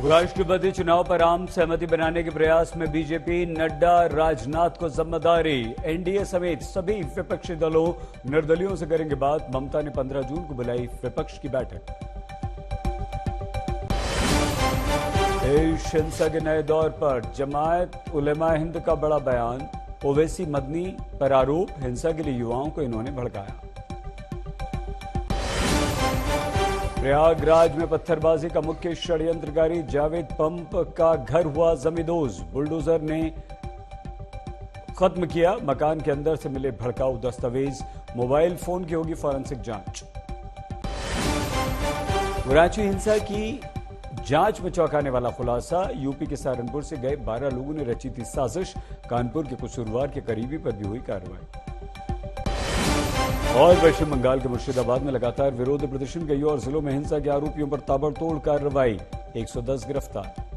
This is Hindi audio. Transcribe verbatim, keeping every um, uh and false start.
राष्ट्रपति चुनाव पर आम सहमति बनाने के प्रयास में बीजेपी, नड्डा, राजनाथ को जिम्मेदारी। एनडीए समेत सभी विपक्षी दलों निर्दलियों से करेंगे बात। ममता ने पंद्रह जून को बुलाई विपक्ष की बैठक। देश हिंसा के नए दौर पर जमायत उलेमा हिंद का बड़ा बयान। ओवैसी मदनी पर आरोप, हिंसा के लिए युवाओं को इन्होंने भड़काया। प्रयागराज में पत्थरबाजी का मुख्य षड्यंत्रकारी जावेद पंप का घर हुआ जमींदोज। बुलडोजर ने खत्म किया। मकान के अंदर से मिले भड़काऊ दस्तावेज, मोबाइल फोन की होगी फॉरेंसिक जांच। कराची हिंसा की जांच में चौंकाने वाला खुलासा। यूपी के सहारनपुर से गए बारह लोगों ने रची थी साजिश। कानपुर के कसूरवार के करीबी पर भी हुई कार्रवाई। और पश्चिम बंगाल के मुर्शिदाबाद में लगातार विरोध प्रदर्शन, कई और जिलों में हिंसा के आरोपियों पर ताबड़तोड़ कार्रवाई। एक सौ दस गिरफ्तार।